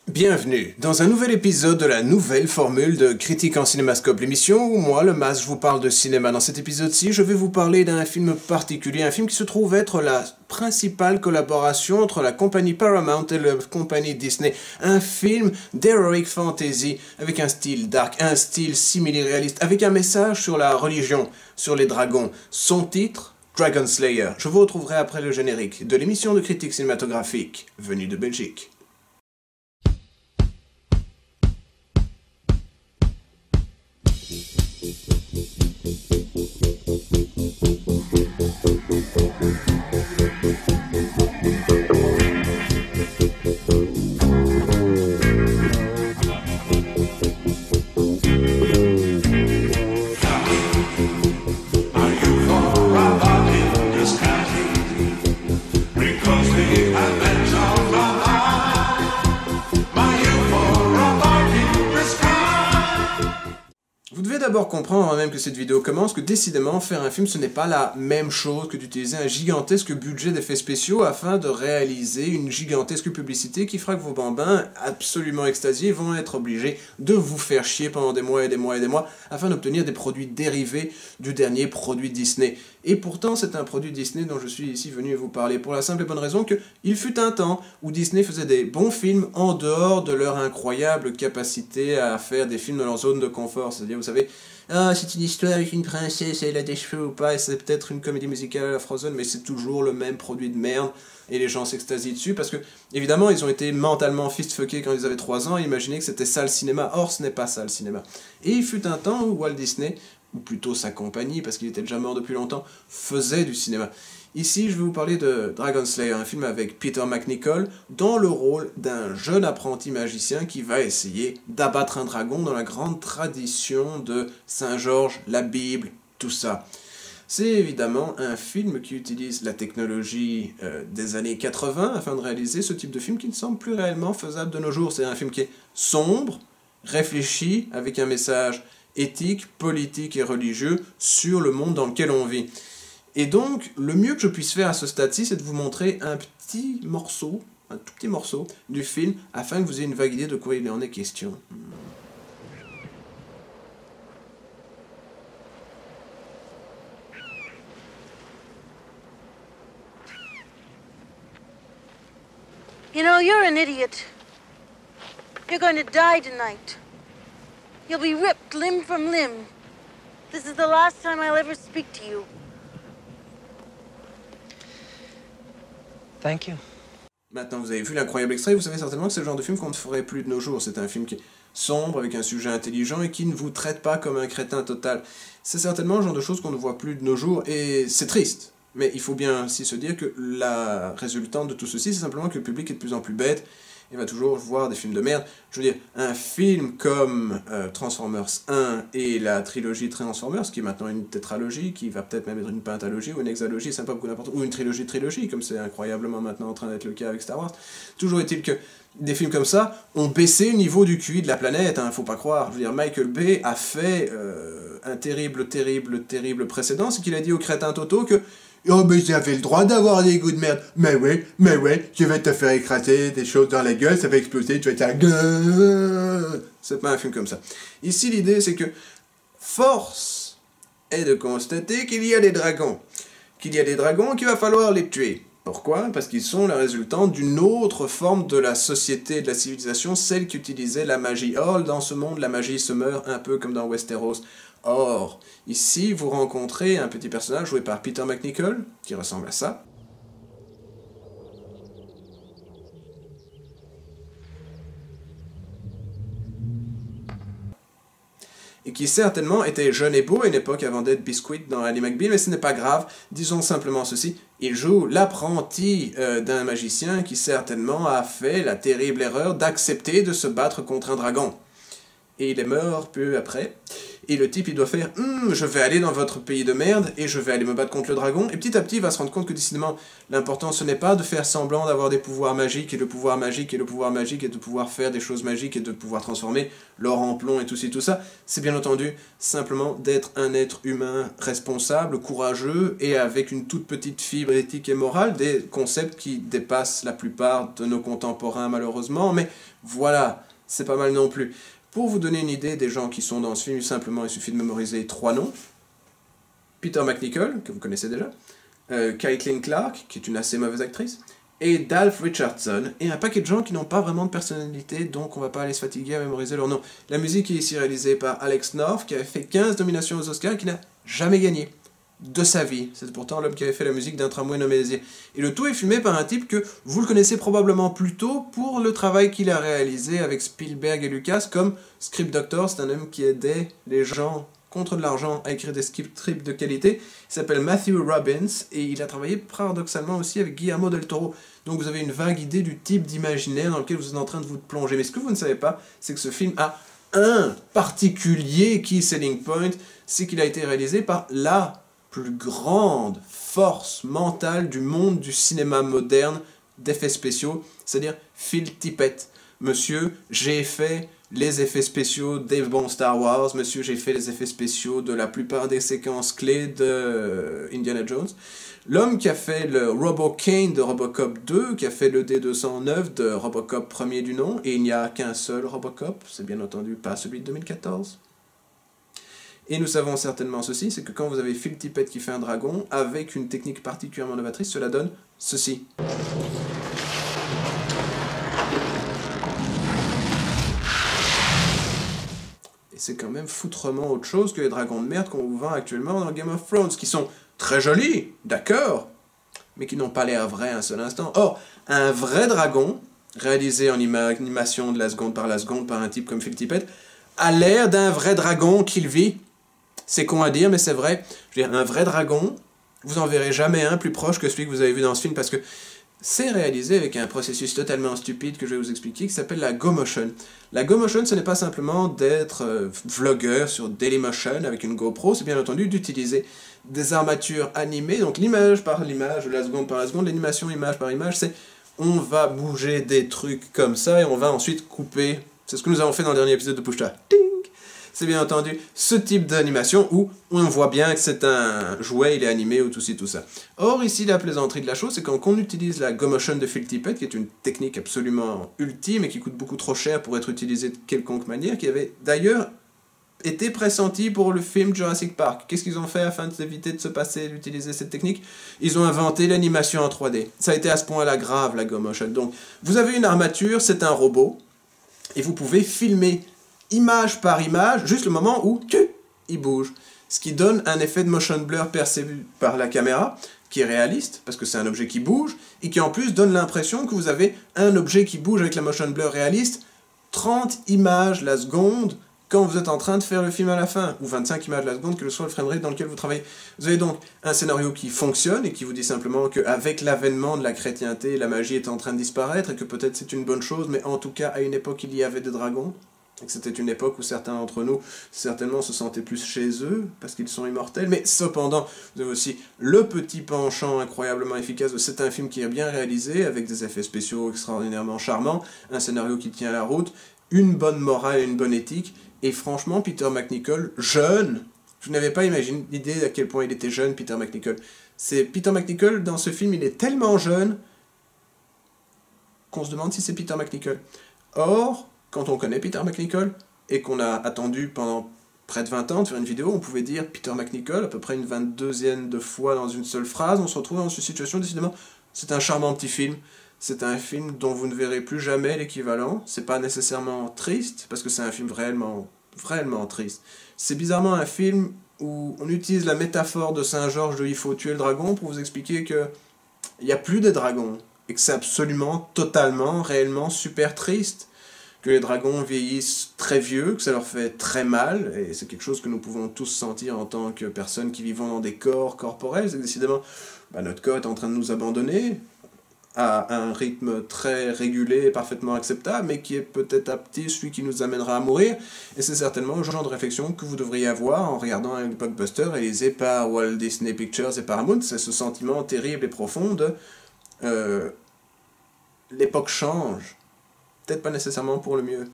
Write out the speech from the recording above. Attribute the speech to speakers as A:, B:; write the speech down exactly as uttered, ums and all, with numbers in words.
A: Bienvenue dans un nouvel épisode de la nouvelle formule de Critique en Cinémascope, l'émission où moi, le Mas, je vous parle de cinéma. Dans cet épisode-ci, je vais vous parler d'un film particulier, un film qui se trouve être la principale collaboration entre la compagnie Paramount et la compagnie Disney. Un film d'heroic fantasy avec un style dark, un style simili-réaliste, avec un message sur la religion, sur les dragons. Son titre, Dragon Slayer. Je vous retrouverai après le générique de l'émission de critique cinématographique venue de Belgique. Vous devez d'abord comprendre, avant même que cette vidéo commence, que décidément, faire un film, ce n'est pas la même chose que d'utiliser un gigantesque budget d'effets spéciaux afin de réaliser une gigantesque publicité qui fera que vos bambins, absolument extasiés, vont être obligés de vous faire chier pendant des mois et des mois et des mois afin d'obtenir des produits dérivés du dernier produit Disney. Et pourtant, c'est un produit Disney dont je suis ici venu vous parler pour la simple et bonne raison que il fut un temps où Disney faisait des bons films en dehors de leur incroyable capacité à faire des films dans leur zone de confort. C'est-à-dire, vous savez, ah, c'est une histoire avec une princesse et elle a des cheveux ou pas, et c'est peut-être une comédie musicale à la Frozen, mais c'est toujours le même produit de merde, et les gens s'extasient dessus, parce que, évidemment, ils ont été mentalement fist-fuckés quand ils avaient trois ans, et imaginaient que c'était ça le cinéma. Or, ce n'est pas ça le cinéma. Et il fut un temps où Walt Disney, ou plutôt sa compagnie, parce qu'il était déjà mort depuis longtemps, faisait du cinéma. Ici, je vais vous parler de Dragon Slayer, un film avec Peter MacNicol, dans le rôle d'un jeune apprenti magicien qui va essayer d'abattre un dragon dans la grande tradition de Saint-Georges, la Bible, tout ça. C'est évidemment un film qui utilise la technologie euh, des années quatre-vingts afin de réaliser ce type de film qui ne semble plus réellement faisable de nos jours. C'est un film qui est sombre, réfléchi, avec un message éthique, politique et religieux sur le monde dans lequel on vit. Et donc, le mieux que je puisse faire à ce stade-ci, c'est de vous montrer un petit morceau, un tout petit morceau du film, afin que vous ayez une vague idée de quoi il en est question.
B: You know, you're an idiot. You're going to die tonight. You'll be ripped limb from limb. This is the last time I'll ever speak to you.
C: Thank you.
A: Maintenant, vous avez vu l'incroyable extrait, vous savez certainement que c'est le genre de film qu'on ne ferait plus de nos jours. C'est un film qui est sombre, avec un sujet intelligent et qui ne vous traite pas comme un crétin total. C'est certainement le genre de choses qu'on ne voit plus de nos jours et c'est triste. Mais il faut bien aussi se dire que la résultante de tout ceci, c'est simplement que le public est de plus en plus bête et va toujours voir des films de merde. Je veux dire, un film comme euh, Transformers un et la trilogie Transformers, qui est maintenant une tétralogie, qui va peut-être même être une pentalogie ou une hexalogie, c'est pas beaucoup n'importe, ou une trilogie de trilogie, comme c'est incroyablement maintenant en train d'être le cas avec Star Wars. Toujours est-il que des films comme ça ont baissé le niveau du Q I de la planète, hein, faut pas croire. Je veux dire, Michael Bay a fait euh, un terrible, terrible, terrible précédent, c'est qu'il a dit au crétin Toto que oh, mais j'avais le droit d'avoir des goûts de merde. Mais ouais, mais ouais, je vais te faire écraser des choses dans la gueule, ça va exploser, tu vas être... C'est pas un film comme ça. Ici, l'idée, c'est que force est de constater qu'il y a des dragons. Qu'il y a des dragons qu'il va falloir les tuer. Pourquoi? Parce qu'ils sont la résultante d'une autre forme de la société, de la civilisation, celle qui utilisait la magie. Or, dans ce monde, la magie se meurt un peu comme dans Westeros. Or, ici, vous rencontrez un petit personnage joué par Peter MacNicol, qui ressemble à ça. Et qui certainement était jeune et beau à une époque avant d'être Biscuit dans Ali McBeal, mais ce n'est pas grave, disons simplement ceci, il joue l'apprenti euh, d'un magicien qui certainement a fait la terrible erreur d'accepter de se battre contre un dragon. Et il est mort peu après. et le type il doit faire hm, je vais aller dans votre pays de merde et je vais aller me battre contre le dragon, et petit à petit il va se rendre compte que décidément l'important ce n'est pas de faire semblant d'avoir des pouvoirs magiques et le pouvoir magique et le pouvoir magique et de pouvoir faire des choses magiques et de pouvoir transformer l'or en plomb et tout ci tout ça, c'est bien entendu simplement d'être un être humain responsable, courageux et avec une toute petite fibre éthique et morale, des concepts qui dépassent la plupart de nos contemporains malheureusement, mais voilà, c'est pas mal non plus. Pour vous donner une idée des gens qui sont dans ce film, simplement il suffit de mémoriser trois noms. Peter McNichol, que vous connaissez déjà, euh, Caitlin Clarke, qui est une assez mauvaise actrice, et Dolph Richardson, et un paquet de gens qui n'ont pas vraiment de personnalité, donc on va pas aller se fatiguer à mémoriser leur nom. La musique est ici réalisée par Alex North, qui avait fait quinze nominations aux Oscars et qui n'a jamais gagné de sa vie. C'est pourtant l'homme qui avait fait la musique d'un tramway nommé Désir. Et le tout est filmé par un type que vous le connaissez probablement plus tôt pour le travail qu'il a réalisé avec Spielberg et Lucas comme Script Doctor. C'est un homme qui aidait les gens contre de l'argent à écrire des scripts de qualité. Il s'appelle Matthew Robbins et il a travaillé paradoxalement aussi avec Guillermo del Toro. Donc vous avez une vague idée du type d'imaginaire dans lequel vous êtes en train de vous plonger. Mais ce que vous ne savez pas, c'est que ce film a un particulier key selling point, c'est qu'il a été réalisé par la plus grande force mentale du monde du cinéma moderne d'effets spéciaux, c'est-à-dire Phil Tippett. Monsieur, j'ai fait les effets spéciaux des bons Star Wars, monsieur, j'ai fait les effets spéciaux de la plupart des séquences clés de Indiana Jones. L'homme qui a fait le Robo Kane de Robocop deux, qui a fait le D deux cent neuf de Robocop premier du nom, et il n'y a qu'un seul Robocop, c'est bien entendu pas celui de deux mille quatorze. Et nous savons certainement ceci, c'est que quand vous avez Phil Tippett qui fait un dragon, avec une technique particulièrement novatrice, cela donne ceci. Et c'est quand même foutrement autre chose que les dragons de merde qu'on vous vend actuellement dans Game of Thrones, qui sont très jolis, d'accord, mais qui n'ont pas l'air vrais un seul instant. Or, un vrai dragon, réalisé en animation de la seconde par la seconde par un type comme Phil Tippett, a l'air d'un vrai dragon qu'il vit. C'est con à dire, mais c'est vrai. Je veux dire, un vrai dragon, vous en verrez jamais un plus proche que celui que vous avez vu dans ce film, parce que c'est réalisé avec un processus totalement stupide que je vais vous expliquer, qui s'appelle la GoMotion. La GoMotion, ce n'est pas simplement d'être euh, vlogueur sur Dailymotion avec une GoPro, c'est bien entendu d'utiliser des armatures animées, donc l'image par l'image, la seconde par la seconde, l'animation image par image, c'est on va bouger des trucs comme ça et on va ensuite couper. C'est ce que nous avons fait dans le dernier épisode de Pushta. Ding! C'est bien entendu ce type d'animation où on voit bien que c'est un jouet, il est animé ou tout ci, tout ça. Or, ici, la plaisanterie de la chose, c'est quand on utilise la GoMotion de Phil Tippett, qui est une technique absolument ultime et qui coûte beaucoup trop cher pour être utilisée de quelconque manière, qui avait d'ailleurs été pressentie pour le film Jurassic Park. Qu'est-ce qu'ils ont fait afin d'éviter de se passer d'utiliser cette technique? Ils ont inventé l'animation en trois D. Ça a été à ce point-là grave, la GoMotion. Donc, vous avez une armature, c'est un robot, et vous pouvez filmer image par image, juste le moment où tu, il bouge. Ce qui donne un effet de motion blur perçu par la caméra, qui est réaliste, parce que c'est un objet qui bouge, et qui en plus donne l'impression que vous avez un objet qui bouge avec la motion blur réaliste, trente images la seconde, quand vous êtes en train de faire le film à la fin, ou vingt-cinq images la seconde, quel que soit le framerate dans lequel vous travaillez. Vous avez donc un scénario qui fonctionne, et qui vous dit simplement qu'avec l'avènement de la chrétienté, la magie est en train de disparaître, et que peut-être c'est une bonne chose, mais en tout cas, à une époque, il y avait des dragons. Et que c'était une époque où certains d'entre nous, certainement, se sentaient plus chez eux, parce qu'ils sont immortels, mais cependant, vous avez aussi le petit penchant incroyablement efficace de c'est un film qui est bien réalisé, avec des effets spéciaux extraordinairement charmants, un scénario qui tient la route, une bonne morale et une bonne éthique, et franchement, Peter McNichol, jeune, je n'avais pas imaginé l'idée à quel point il était jeune, Peter McNichol. C'est Peter McNichol, dans ce film, il est tellement jeune, qu'on se demande si c'est Peter McNichol. Or, quand on connaît Peter McNichol, et qu'on a attendu pendant près de vingt ans de faire une vidéo, on pouvait dire Peter McNichol, à peu près une vingt-deuxième de fois dans une seule phrase, on se retrouve dans une situation, décidément, c'est un charmant petit film, c'est un film dont vous ne verrez plus jamais l'équivalent, c'est pas nécessairement triste, parce que c'est un film réellement, réellement triste. C'est bizarrement un film où on utilise la métaphore de Saint-Georges de « il faut tuer le dragon » pour vous expliquer que il n'y a plus de dragons, et que c'est absolument, totalement, réellement super triste, que les dragons vieillissent très vieux, que ça leur fait très mal, et c'est quelque chose que nous pouvons tous sentir en tant que personnes qui vivons dans des corps corporels, c'est que décidément, bah, notre corps est en train de nous abandonner, à un rythme très régulé et parfaitement acceptable, mais qui est peut-être à petit celui qui nous amènera à mourir. Et c'est certainement le genre de réflexion que vous devriez avoir en regardant un blockbuster réalisé par Walt Disney Pictures et Paramount. C'est ce sentiment terrible et profond de euh, l'époque change, peut-être pas nécessairement pour le mieux.